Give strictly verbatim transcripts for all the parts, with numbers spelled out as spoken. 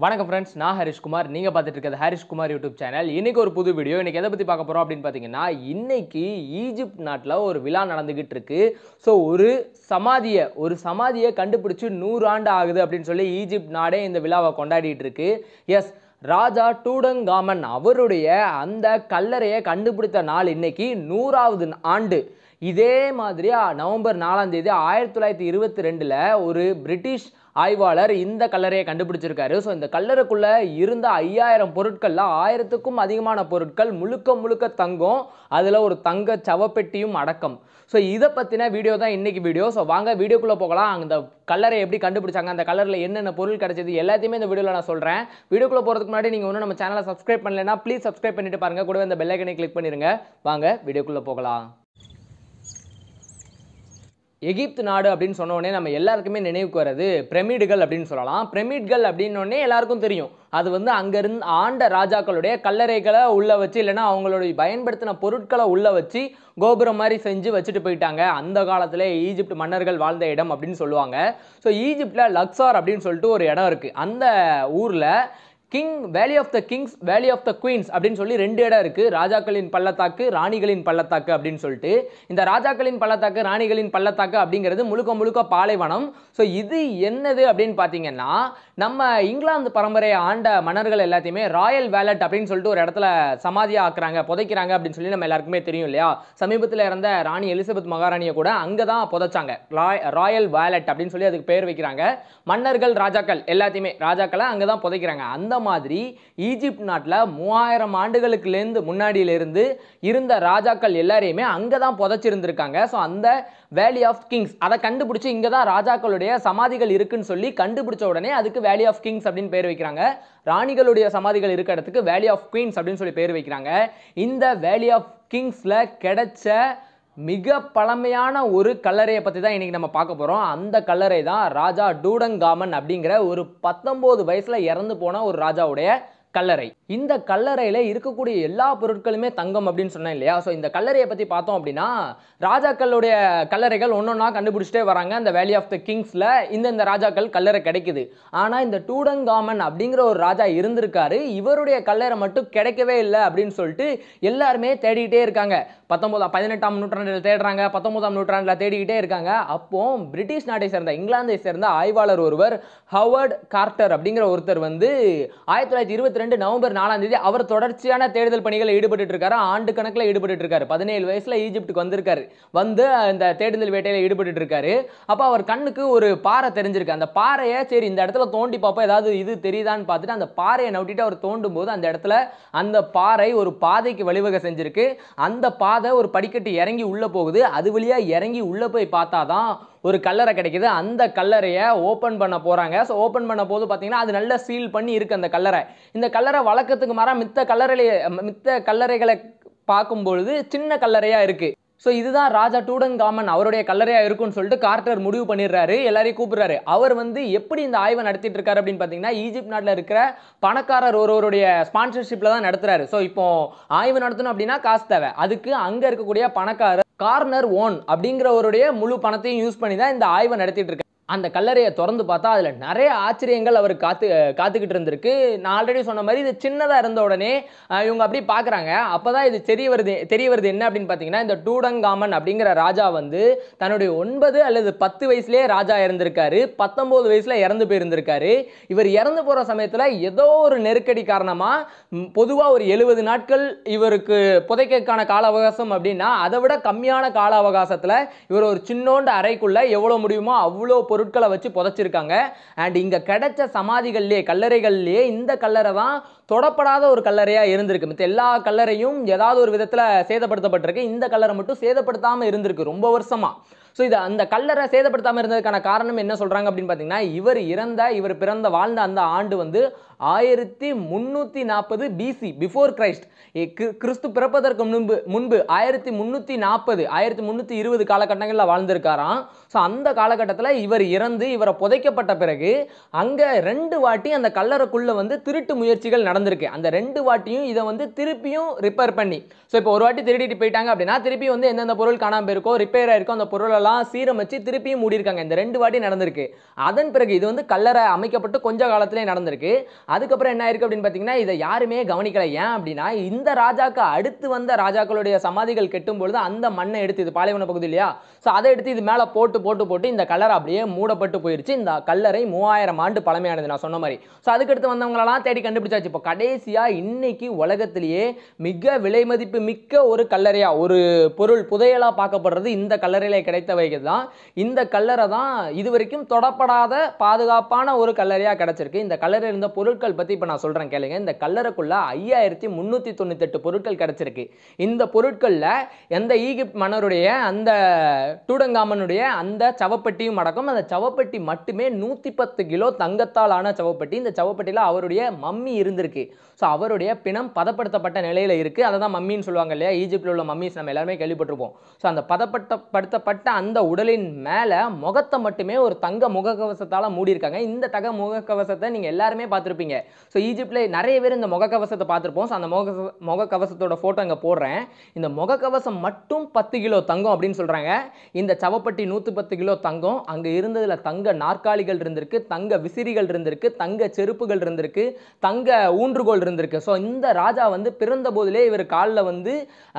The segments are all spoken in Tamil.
வணக்கம் ஃப்ரெண்ட்ஸ், நான் ஹரிஷ் குமார். நீங்கள் பார்த்துட்டு இருக்கிறது ஹரிஷ் குமார் யூடியூப் சேனல். இன்றைக்கி ஒரு புது வீடியோ. இன்றைக்கி எதை பற்றி பார்க்க போகிறோம் அப்படின்னு பார்த்தீங்கன்னா, இன்றைக்கி ஈஜிப்ட் நாட்டில் ஒரு விழா நடந்துக்கிட்டு இருக்கு. ஸோ ஒரு சமாதியை ஒரு சமாதியை கண்டுபிடிச்சி நூறு ஆண்டு ஆகுது அப்படின்னு சொல்லி ஈஜிப்ட் நாடே இந்த விழாவை கொண்டாடிட்டு இருக்கு. எஸ், ராஜா டூடங்காமன் அவருடைய அந்த கல்லறையை கண்டுபிடித்த நாள் இன்னைக்கு நூறாவது ஆண்டு. இதே மாதிரியா நவம்பர் நாலாம் தேதி ஆயிரத்தி தொள்ளாயிரத்தி இருபத்தி ரெண்டுல ஒரு பிரிட்டிஷ் ஆய்வாளர் இந்த கல்லறையை கண்டுபிடிச்சிருக்காரு. ஸோ இந்த கல்லறைக்குள்ள இருந்த ஐயாயிரம் பொருட்கள்ல ஆயிரத்துக்கும் அதிகமான பொருட்கள் முழுக்க முழுக்க தங்கம், அதுல ஒரு தங்க சவப்பெட்டியும் அடக்கம். ஸோ இதை பற்றின வீடியோ தான் இன்னைக்கு வீடியோ. ஸோ வாங்க வீடியோக்குள்ளே போகலாம். அந்த கல்லறை எப்படி கண்டுபிடிச்சாங்க, அந்த கல்லறையில் என்னென்ன பொருள் கிடைச்சது எல்லாத்தையுமே இந்த வீடியோவில் நான் சொல்கிறேன். வீடியோக்குள்ளே போகிறதுக்கு முன்னாடி நீங்கள் ஒன்றும் நம்ம சேனலை சப்ஸ்கிரைப் பண்ணலைன்னா ப்ளீஸ் சப்ஸ்கிரைப் பண்ணிட்டு பாருங்கள். கூடவே இந்த பெல் ஐக்கனை கிளிக் பண்ணிடுங்க. வாங்க வீடியோக்குள்ளே போகலாம். எகிப்து நாடு அப்படின்னு சொன்னோடனே நம்ம எல்லாருக்குமே நினைவுக்கு வர்றது பிரமிடுகள் அப்படின்னு சொல்லலாம். பிரமிட்கள் அப்படின்னோடனே எல்லாருக்கும் தெரியும், அது வந்து அங்கிருந்து ஆண்ட ராஜாக்களுடைய கல்லறைகளை உள்ள வச்சு, இல்லைன்னா அவங்களுடைய பயன்படுத்தின பொருட்களை உள்ள வச்சு கோபுரம் மாதிரி செஞ்சு வச்சுட்டு போயிட்டாங்க. அந்த காலத்தில் ஈஜிப்ட் மன்னர்கள் வாழ்ந்த இடம் அப்படின்னு சொல்லுவாங்க. ஸோ ஈஜிப்டில் லக்ஸார் அப்படின்னு சொல்லிட்டு ஒரு இடம் இருக்குது. அந்த ஊரில் king valley of the kings, valley of the queens அப்படின்னு சொல்லி ரெண்டு இடம் இருக்குது. ராஜாக்களின் பள்ளத்தாக்கு, ராணிகளின் பள்ளத்தாக்கு அப்படின்னு சொல்லிட்டு. இந்த ராஜாக்களின் பள்ளத்தாக்கு, ராணிகளின் பள்ளத்தாக்கு அப்படிங்கிறது முழுக்க முழுக்க பாலைவனம். ஸோ இது என்னது அப்படின்னு பார்த்தீங்கன்னா, நம்ம இங்கிலாந்து பரம்பரையை ஆண்ட மன்னர்கள் எல்லாத்தையுமே ராயல் வேலட் அப்படின்னு சொல்லிட்டு ஒரு இடத்துல சமாதியாக ஆக்குறாங்க, புதைக்கிறாங்க அப்படின்னு சொல்லி நம்ம எல்லாருக்குமே தெரியும் இல்லையா. சமீபத்தில் இறந்த ராணி எலிசபெத் மகாராணியை கூட அங்கே தான் புதைச்சாங்க. ராயல் வேலட் அப்படின்னு சொல்லி அதுக்கு பேர் வைக்கிறாங்க. மன்னர்கள், ராஜாக்கள் எல்லாத்தையுமே ராஜாக்களை அங்கே தான் புதைக்கிறாங்க. அந்த மாதிரி ஈஜிப்ட் நாட்டில் மூவாயிரம் ஆண்டுகளுக்குலேருந்து முன்னாடியிலிருந்து இருந்த ராஜாக்கள் எல்லாரையுமே அங்கே தான் புதைச்சிருந்திருக்காங்க. ஸோ அந்த வேலி ஆஃப் கிங்ஸ் அதை கண்டுபிடிச்சி இங்கே தான் ராஜாக்களுடைய சமாதிகள் இருக்குன்னு சொல்லி கண்டுபிடிச்ச உடனே அதுக்கு வேலி ஆஃப் கிங்ஸ் அப்படின்னு பேர் வைக்கிறாங்க. ராணிகளுடைய சமாதிகள் இருக்க இடத்துக்கு வேலி ஆஃப் குயின்ஸ் அப்படின்னு சொல்லி பேர் வைக்கிறாங்க. இந்த வேலி ஆஃப் கிங்ஸில் கிடைச்ச மிக பழமையான ஒரு கல்லறையை பற்றி தான் இன்றைக்கி நம்ம பார்க்க போகிறோம். அந்த கல்லறை தான் ராஜா டூடங்காமன் அப்படிங்கிற ஒரு பத்தொம்போது வயசில் இறந்து போன ஒரு ராஜாவுடைய கல்லறை. இந்த கல்லறையில் இருக்கக்கூடிய எல்லா பொருட்களுமே தங்கம் அப்படின்னு சொன்னேன் இல்லையா. ஸோ இந்த கல்லறையை பற்றி பார்த்தோம் அப்படின்னா, ராஜாக்களுடைய கல்லறைகள் ஒன்றொன்னா கண்டுபிடிச்சிட்டே வராங்க. அந்த வேலி ஆஃப் த கிங்ஸில் இந்த இந்த ராஜாக்கள் கல்லறை கிடைக்குது. ஆனால் இந்த டூடங்காமன் அப்படிங்கிற ஒரு ராஜா இருந்திருக்காரு, இவருடைய கல்லறை மட்டும் கிடைக்கவே இல்லை அப்படின்னு சொல்லிட்டு எல்லாருமே தேடிக்கிட்டே இருக்காங்க. பத்தொன்பதாம் பதினெட்டாம் நூற்றாண்டில் தேடுறாங்க, பத்தொன்பதாம் நூற்றாண்டில் தேடிக்கிட்டே இருக்காங்க. அப்போ பிரிட்டிஷ் நாட்டை சேர்ந்த, இங்கிலாந்தை சேர்ந்த ஆய்வாளர் ஒருவர் ஹவர்ட் கார்ட்டர் அப்படிங்கிற ஒருத்தர் வந்து ஆயிரத்தி தொள்ளாயிரத்தி இருபத்தி ரெண்டு நவம்பர் நாலாம் தேதி அவர் தொடர்ச்சியான தேடுதல் பணிகளை ஈடுபட்டு இருக்காரு. ஆண்டு கணக்கில் ஈடுபட்டு இருக்காரு. பதினேழு வயசுல ஈஜிப்டுக்கு வந்திருக்காரு. வந்து இந்த தேடுதல் வேட்டையில ஈடுபட்டு இருக்காரு. அப்போ அவர் கண்ணுக்கு ஒரு பாறை தெரிஞ்சிருக்கு. அந்த பாறையை சரி இந்த இடத்துல தோண்டி பார்ப்போம், ஏதாவது இது தெரியுதான்னு பார்த்துட்டு அந்த பாறையை நோட்டிட்டு அவர் தோண்டும் போது அந்த இடத்துல அந்த பாறை ஒரு பாதைக்கு வழிவகை செஞ்சிருக்கு. அந்த பாதை ஒரு படிக்கட்டு இறங்கி உள்ள போகுது. அது வழியா இறங்கி உள்ள போய் பார்த்தாதான் ஒரு கல்லறை கிடைக்குது. அந்த கல்லறையை ஓப்பன் பண்ண போறாங்க. ஸோ ஓப்பன் பண்ண போது பார்த்தீங்கன்னா அது நல்லா சீல் பண்ணி இருக்கு அந்த கல்லறை. இந்த கல்லறை வழக்கத்துக்கு மாறா மித்த கல்லறை மித்த கல்லறைகளை பார்க்கும்பொழுது சின்ன கல்லறையா இருக்கு. ஸோ இதுதான் ராஜா டூடங்காமன் அவருடைய கல்லறையா இருக்கும்னு சொல்லிட்டு கார்ட்டர் முடிவு பண்ணிடுறாரு. எல்லாரையும் கூப்பிடுறாரு. அவர் வந்து எப்படி இந்த ஆய்வை நடத்திட்டு இருக்காரு அப்படின்னு பார்த்தீங்கன்னா, ஈஜிப்ட் நாட்டில் இருக்கிற பணக்காரர் ஒருவருடைய ஸ்பான்சர்ஷிப்ல தான் நடத்துறாரு. ஸோ இப்போ ஆய்வு நடத்தணும் அப்படின்னா காசு தேவை. அதுக்கு அங்க இருக்கக்கூடிய பணக்காரர் கார்னர் ஓன் அப்படிங்கிறவருடைய முழு பணத்தையும் யூஸ் பண்ணி தான் இந்த ஆய்வை நடத்திட்டு இருக்காரு. அந்த கல்லறையை திறந்து பார்த்தா அதில் நிறைய ஆச்சரியங்கள் அவர் காத்து காத்துக்கிட்டு இருந்திருக்கு. நான் ஆல்ரெடி சொன்ன மாதிரி இது சின்னதாக இருந்த உடனே இவங்க அப்படி பார்க்குறாங்க. அப்போ தான் இது தெரிய வருது தெரிய வருது என்ன அப்படின்னு பார்த்தீங்கன்னா, இந்த டூடங்காமன் அப்படிங்கிற ராஜா வந்து தன்னுடைய ஒன்பது அல்லது பத்து வயசுலேயே ராஜா இறந்திருக்காரு. பத்தொம்போது வயசில் இறந்து போயிருந்திருக்காரு. இவர் இறந்து போகிற சமயத்தில் ஏதோ ஒரு நெருக்கடி காரணமாக பொதுவாக ஒரு எழுபது நாட்கள் இவருக்கு புதைக்கிறதுக்கான கால அவகாசம் அப்படின்னா, அதை விட கம்மியான கால அவகாசத்தில் இவர் ஒரு சின்னோண்டு அறைக்குள்ளே எவ்வளோ முடியுமோ அவ்வளோ பொருட்களை வச்சு புதைச்சிருக்காங்க. அண்ட் இங்க கிடைச்ச சமாதிகள்லயே, கல்லறைகள்லயே இந்த கல்லறை தான் தொடப்படாத ஒரு கல்லறையா இருந்திருக்கு. மற்ற எல்லா கல்லறையும் ஏதாவது ஒரு விதத்துல சேதப்படுத்தப்பட்டிருக்கு. இந்த கல்லறை மட்டும் சேதப்படுத்தாம இருந்திருக்கு ரொம்ப வருஷமா. ஸோ இது அந்த கல்லறை சேதப்படுத்தாமல் இருந்ததுக்கான காரணம் என்ன சொல்றாங்க அப்படின்னு பார்த்தீங்கன்னா, இவர் இறந்த இவர் பிறந்த வாழ்ந்த அந்த ஆண்டு வந்து ஆயிரத்தி முன்னூத்தி நாற்பது பிசி, பிஃபோர் கிரைஸ்ட், கிறிஸ்து பிறப்பதற்கு முன்பு முன்பு ஆயிரத்தி முன்னூத்தி நாற்பது ஆயிரத்தி முன்னூத்தி இருபது காலகட்டங்களில் வாழ்ந்திருக்காராம். ஸோ அந்த காலகட்டத்தில் இவர் இறந்து இவரை புதைக்கப்பட்ட பிறகு அங்கே ரெண்டு வாட்டி அந்த கல்லறைக்குள்ள வந்து திருட்டு முயற்சிகள் நடந்திருக்கு. அந்த ரெண்டு வாட்டியும் இதை வந்து திருப்பியும் ரிப்பேர் பண்ணி, ஸோ இப்போ ஒரு வாட்டி திருடிட்டு போயிட்டாங்க அப்படின்னா திருப்பி வந்து எந்தெந்த பொருள் காணாமல் போயிருக்கோ, ரிப்பேர் ஆயிருக்கோ, அந்த பொருள் சுவரெல்லாம் சீரமைச்சு திருப்பியும் மூடியிருக்காங்க. இந்த ரெண்டு வாட்டி நடந்திருக்கு. அதன் பிறகு இது வந்து கல்லறை அமைக்கப்பட்டு கொஞ்ச காலத்திலே நடந்திருக்கு. அதுக்கப்புறம் என்ன ஆயிருக்கு அப்படின்னு பார்த்தீங்கன்னா இதை யாருமே கவனிக்கல. ஏன் அப்படின்னா இந்த ராஜாக்கு அடுத்து வந்த ராஜாக்களுடைய சமாதிகள் கெட்டும் பொழுது அந்த மண்ணை எடுத்து, இது பாலைவன பகுதி இல்லையா, ஸோ அதை எடுத்து இது மேலே போட்டு போட்டு போட்டு இந்த கல்லறை அப்படியே மூடப்பட்டு போயிருச்சு. இந்த கல்லறை மூவாயிரம் ஆண்டு பழமையானது நான் சொன்ன மாதிரி. ஸோ அதுக்கடுத்து வந்தவங்களெல்லாம் தேடி கண்டுபிடிச்சாச்சு. இப்போ கடைசியாக இன்னைக்கு உலகத்திலேயே மிக விலை மதிப்பு மிக்க ஒரு கல்லறையா, ஒரு பொருள் புதையலாக பார்க்கப்படுறது இந்த கல்லறையில கிடைத்தவைகள் தான். இந்த கல்லறை தான் இதுவரைக்கும் தொடப்படாத பாதுகாப்பான ஒரு கல்லறையாக கிடைச்சிருக்கு. இந்த கல்லறையில் இருந்த பொருட்கள் பற்றி இப்போ நான் சொல்கிறேன் கேளுங்க. இந்த கல்லறைக்குள்ள ஐயாயிரத்தி முந்நூற்றி தொண்ணூற்றி எட்டு பொருட்கள் கிடைச்சிருக்கு. இந்த பொருட்களில் எந்த ஈகிப்ட் மன்னருடைய அந்த டூடங்காமனுடைய அந்த சவப்பெட்டியும் அடக்கம். அந்த சவப்பெட்டி மட்டுமே நூற்றி பத்து கிலோ தங்கத்தால் ஆன சவப்பெட்டி. இந்த சவப்பெட்டியில் அவருடைய மம்மி இருந்திருக்கு. ஸோ அவருடைய பிணம் பதப்படுத்தப்பட்ட நிலையில் இருக்குது. அதை தான் மம்மின்னு சொல்லுவாங்க இல்லையா, ஈஜிப்டில் உள்ள மம்மிஸ் நம்ம எல்லாருமே கேள்விப்பட்டிருப்போம். ஸோ அந்த பதப்படுத்தப்படுத்தப்பட்ட அந்த உடலின் மேலே முகத்தை மட்டுமே ஒரு தங்க முகக்கவசத்தால் மூடியிருக்காங்க. இந்த தங்க முகக்கவசத்தை நீங்கள் எல்லாருமே பார்த்துருப்பீங்க. ஸோ ஈஜிப்டில் நிறைய பேர் இந்த முகக்கவசத்தை பார்த்துருப்போம். ஸோ அந்த முக முகக்கவசத்தோட ஃபோட்டோ இங்கே போடுறேன். இந்த முகக்கவசம் மட்டும் பத்து கிலோ தங்கம் அப்படின்னு சொல்கிறாங்க. இந்த சவப்பட்டி நூற்றி பத்து கிலோ தங்கம். அங்கே இருந்ததில் தங்க நாற்காலிகள் இருந்திருக்கு, தங்க விசிறிகள் இருந்திருக்கு, தங்க செருப்புகள் இருந்திருக்கு, தங்க ஊன்றுகோல் இருந்திருக்கு. ஸோ இந்த ராஜா வந்து பிறந்த போதிலே இவர் காலில் வந்து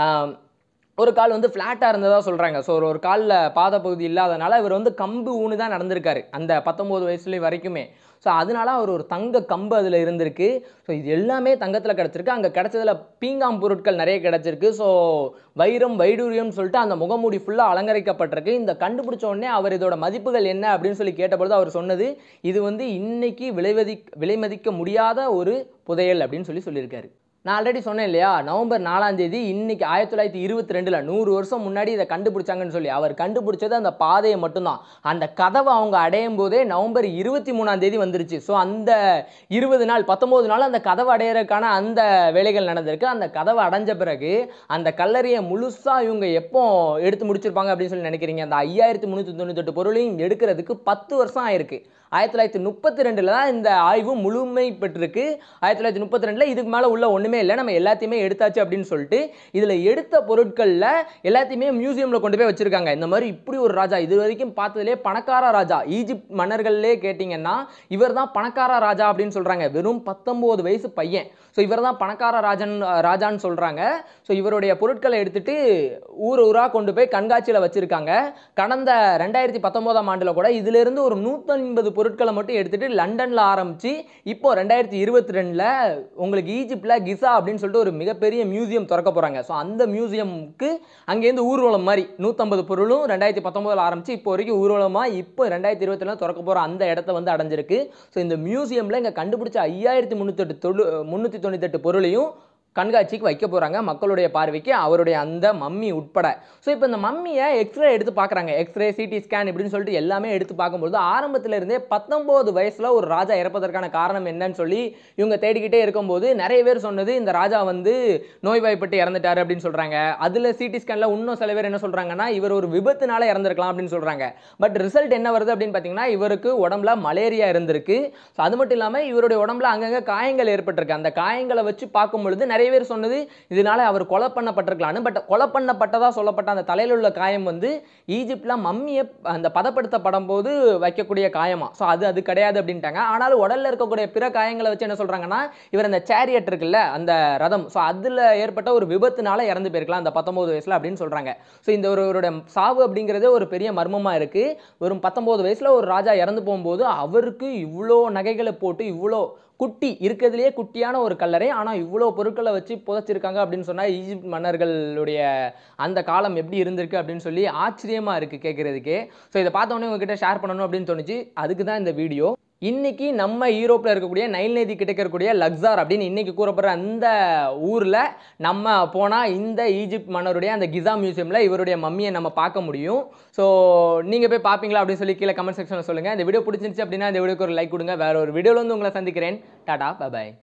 ஒரு கால் வந்து ஃப்ளாட்டாக இருந்ததாக சொல்கிறாங்க. ஸோ ஒரு காலில் பாத பகுதி இல்லாதனால இவர் வந்து கம்பு ஊனு தான் நடந்திருக்காரு அந்த பத்தொம்போது வயசுலேயும் வரைக்குமே. ஸோ அதனால அவர் ஒரு தங்க கம்பு அதில் இருந்திருக்கு. ஸோ இது எல்லாமே தங்கத்தில் கிடச்சிருக்கு. அங்கே கிடச்சதில் பீங்காம் பொருட்கள் நிறைய கிடச்சிருக்கு. ஸோ வைரம் வைடூரியம்னு சொல்லிட்டு அந்த முகமூடி ஃபுல்லாக அலங்கரிக்கப்பட்டிருக்கு. இந்த கண்டுபிடிச்ச உடனே அவர் இதோட மதிப்புகள் என்ன அப்படின்னு சொல்லி கேட்டபொழுது அவர் சொன்னது இது வந்து இன்னைக்கு விலைமதி விலை மதிக்க முடியாத ஒரு புதையல் அப்படின்னு சொல்லி சொல்லியிருக்காரு. நான் ஆல்ரெடி சொன்னேன் இல்லையா, நவம்பர் நாலாம் தேதி இன்னைக்கு ஆயிரத்தி தொள்ளாயிரத்தி இருபத்தி ரெண்டுல நூறு வருஷம் முன்னாடி இதை கண்டுபிடிச்சாங்கன்னு சொல்லி. அவர் கண்டுபிடிச்சது அந்த பாதையை மட்டும்தான். அந்த கதவை அவங்க அடையும் போதே நவம்பர் இருபத்தி மூணாம் தேதி வந்துருச்சு. ஸோ அந்த இருபது நாள் பத்தொன்பது நாள் அந்த கதவை அடையிறதுக்கான அந்த வேலைகள் நடந்திருக்கு. அந்த கதவை அடைஞ்ச பிறகு அந்த கல்லறையை முழுசா இவங்க எப்போ எடுத்து முடிச்சிருப்பாங்க அப்படின்னு சொல்லி நினைக்கிறீங்க? அந்த ஐயாயிரத்தி முந்நூற்றி தொண்ணூற்றி எட்டு பொருளையும் எடுக்கிறதுக்கு பத்து வருஷம் ஆயிருக்கு. ஆயிரத்தி தொள்ளாயிரத்தி முப்பத்தி ரெண்டுல தான் இந்த ஆய்வு முழுமை பெற்றிருக்கு. ஆயிரத்தி தொள்ளாயிரத்தி முப்பத்தி ரெண்டுல இதுக்கு மேலே உள்ள ஒன்றுமே இல்லை, நம்ம எல்லாத்தையுமே எடுத்தாச்சு அப்படின்னு சொல்லிட்டு இதில் எடுத்த பொருட்களில் எல்லாத்தையுமே மியூசியமில் கொண்டு போய் வச்சிருக்காங்க. இந்த மாதிரி இப்படி ஒரு ராஜா இது வரைக்கும் பார்த்ததுலேயே பணக்கார ராஜா, ஈஜிப்ட் மன்னர்கள்லே கேட்டிங்கன்னா இவர் தான் பணக்கார ராஜா அப்படின்னு சொல்கிறாங்க. வெறும் பத்தொம்போது வயசு பையன். ஸோ இவர் தான் பணக்கார ராஜன் ராஜான்னு சொல்கிறாங்க. ஸோ இவருடைய பொருட்களை எடுத்துட்டு ஊர் ஊராக கொண்டு போய் கண்காட்சியில் வச்சுருக்காங்க. கடந்த ரெண்டாயிரத்தி பத்தொம்போதாம் ஆண்டில் கூட இதிலிருந்து ஒரு நூற்றி ஐம்பது பொருட்களை மட்டும் எடுத்துட்டு லண்டனில் ஆரம்பித்து இப்போ ரெண்டாயிரத்தி இருபத்தி ரெண்டில் உங்களுக்கு ஈஜிப்டில் கிசா அப்படின்னு சொல்லிட்டு ஒரு மிகப்பெரிய மியூசியம் திறக்க போகிறாங்க. ஸோ அந்த மியூசியமுக்கு அங்கேருந்து ஊர்வலம் மாதிரி நூற்றம்பது பொருளும் ரெண்டாயிரத்தி பத்தொம்போதில் ஆரம்பித்து இப்போ வரைக்கும் ஊர்வலமாக இப்போ ரெண்டாயிரத்தி இருபத்தி ரெண்டில் திறக்க போகிற அந்த இடத்த வந்து அடைஞ்சிருக்கு. ஸோ இந்த மியூசியமில் இங்கே கண்டுபிடிச்ச ஐயாயிரத்தி முந்நூற்றி எட்டு தொழு முந்நூற்றி தொண்ணூற்றி எட்டு பொருளையும் கண்காட்சிக்கு வைக்க போகிறாங்க மக்களுடைய பார்வைக்கு, அவருடைய அந்த மம்மி உட்பட. ஸோ இப்போ இந்த மம்மியை எக்ஸ்ரே எடுத்து பார்க்குறாங்க. எக்ஸ்ரே சிடி ஸ்கேன் இப்படின்னு சொல்லிட்டு எல்லாமே எடுத்து பார்க்கும்போது ஆரம்பத்தில் இருந்தே பத்தொம்போது வயசில் ஒரு ராஜா இறப்பதற்கான காரணம் என்னன்னு சொல்லி இவங்க தேடிக்கிட்டே இருக்கும்போது நிறைய பேர் சொன்னது இந்த ராஜா வந்து நோய்வாய்ப்பட்டு இறந்துட்டார் அப்படின்னு சொல்கிறாங்க. அதில் சிடி ஸ்கேனில் இன்னும் சில பேர் என்ன சொல்கிறாங்கன்னா இவர் ஒரு விபத்துனால இறந்துருக்கலாம் அப்படின்னு சொல்கிறாங்க. பட் ரிசல்ட் என்ன வருது அப்படின்னு பார்த்தீங்கன்னா இவருக்கு உடம்புல மலேரியா இருந்திருக்கு. ஸோ அது மட்டும் இல்லாமல் இவருடைய உடம்புல அங்கங்கே காயங்கள் ஏற்பட்டிருக்கு. அந்த காயங்களை வச்சு பார்க்கும் பொழுது நிறைய பேர் சொன்னது இதனால அவர் கொலை பண்ணப்பட்டிருக்கலாம்னு. பட் கொலை பண்ணப்பட்டதா சொல்லப்பட்ட அந்த தலையில் உள்ள காயம் வந்து ஈஜிப்ட்ல மம்மியை அந்த பதப்படுத்தப்படும் போது வைக்கக்கூடிய காயமா. ஸோ அது அது கிடையாது அப்படின்ட்டாங்க. ஆனாலும் உடல்ல இருக்கக்கூடிய பிற காயங்களை வச்சு என்ன சொல்றாங்கன்னா இவர் அந்த சேரியட் இருக்குல்ல அந்த ரதம், ஸோ அதில் ஏற்பட்ட ஒரு விபத்துனால இறந்து போயிருக்கலாம் அந்த பத்தொன்பது வயசுல அப்படின்னு சொல்றாங்க. ஸோ இந்த ஒருவருடைய சாவு அப்படிங்கிறது ஒரு பெரிய மர்மமா இருக்கு. வெறும் பத்தொன்பது வயசுல ஒரு ராஜா இறந்து போகும்போது அவருக்கு இவ்வளோ நகைகளை போட்டு இவ்வளோ குட்டி இருக்கிறதுலேயே குட்டியான ஒரு கல்லறை, ஆனால் இவ்வளோ பொருட்களை வச்சு புதைச்சிருக்காங்க அப்படின்னு சொன்னால் ஈஜிப்ட் மன்னர்களுடைய அந்த காலம் எப்படி இருந்திருக்கு அப்படின்னு சொல்லி ஆச்சரியமாக இருக்குது கேட்குறதுக்கே. ஸோ இதை பார்த்தோன்னே உங்ககிட்ட ஷேர் பண்ணணும் அப்படின்னு தோணுச்சு. அதுக்கு தான் இந்த வீடியோ. இன்னைக்கு நம்ம யூரோப்பில் இருக்கக்கூடிய நைல் நதி கிட்ட இருக்கக்கூடிய லக்ஸார் அப்படின்னு இன்னைக்கு கூறப்படுற அந்த ஊரில் நம்ம போனால் இந்த ஈஜிப்ட் மன்னருடைய அந்த கிசா மியூசியமில் இவருடைய மம்மியை நம்ம பார்க்க முடியும். ஸோ நீங்கள் போய் பார்ப்பீங்களா அப்படின்னு சொல்லி கீழே கமெண்ட் செக்ஷனில் சொல்லுங்கள். இந்த வீடியோ பிடிச்சிருந்துச்சு அப்படின்னா இந்த வீடியோக்கு ஒரு லைக் கொடுங்க. வேற ஒரு வீடியோவில் வந்து உங்களை சந்திக்கிறேன். டாடா பை பாய்.